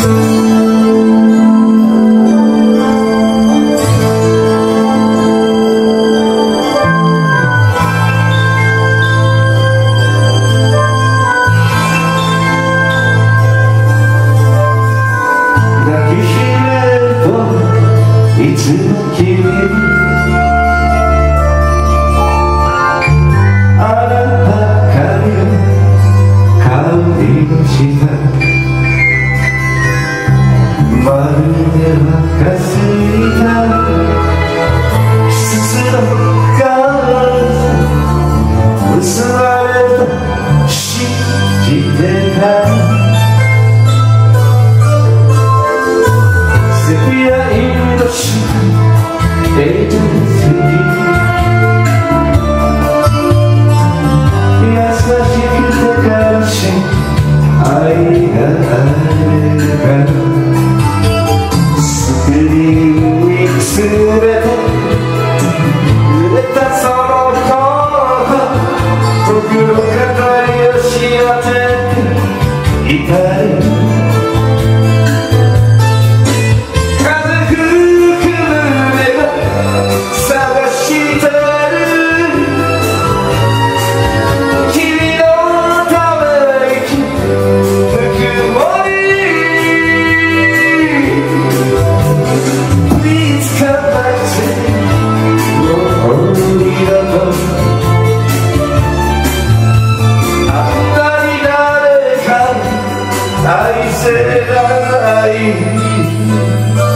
いつも君あなた髪の香りのしたまるで若すぎた季節のガラス結ばれた信じてたセピアインドシエイトの次優しくて悲しい愛があればスクリーンにすべて濡れたその声僕の語りをし当てていたい愛せない